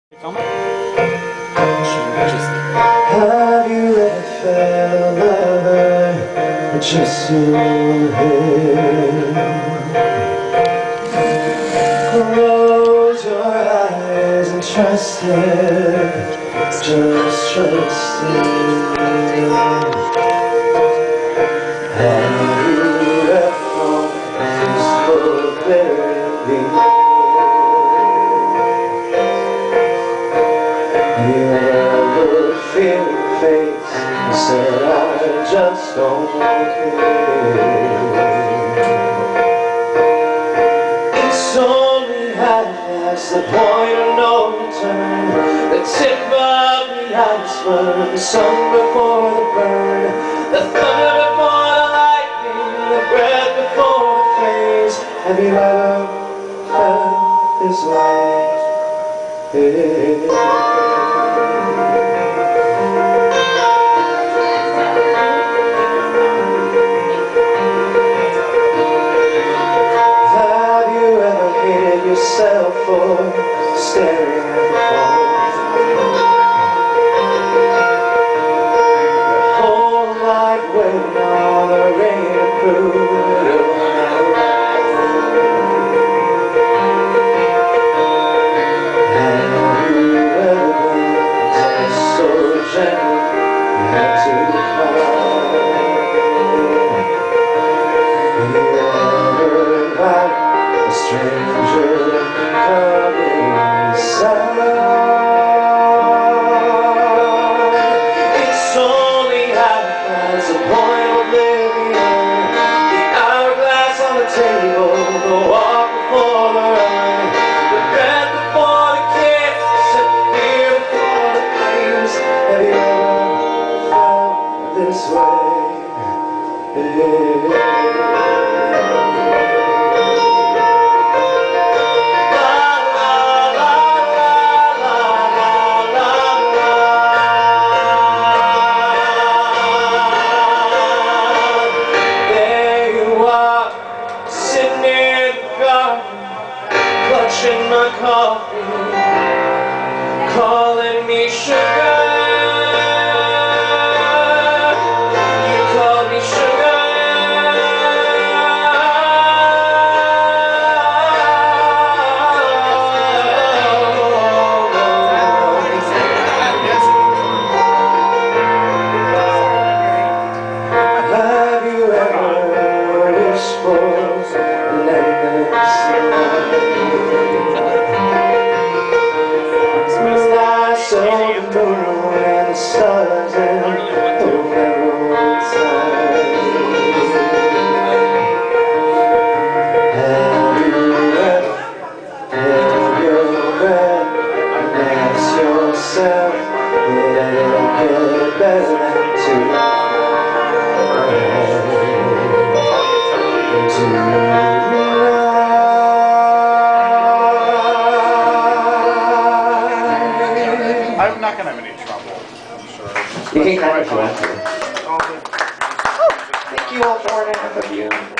Have you ever felt a lover just in your head? Close your eyes and trust it, just trust it. Have you ever felt peaceful, very Have you ever looked fear in the face and said, I just don't care? It's only half past the point of no return, the tip of the iceberg, the sun before the burn, the thunder before the lightning, the breath before the flames. Have you ever felt this way? Yourself for staring at the phone. Your whole night waiting on the rain to prove it'll never rain. Have you ever been so gentle you had to cry? Have you ever invited a stranger coming inside? It's only half past the point of oblivion, the hourglass on the table, the walk before the run, the breath before the kiss, and the fear before the flames. Have you ever felt this way? Clutching my coffee, calling me sugar. You call me sugar. Have you ever wished for an endless night? So the moon and the stars and the railroad side. Have you ever held your breath and asked yourself, did it get better tonight? I'm not going to have any trouble, I'm sure. You can clap if you want to. Thank you all for it, I love you.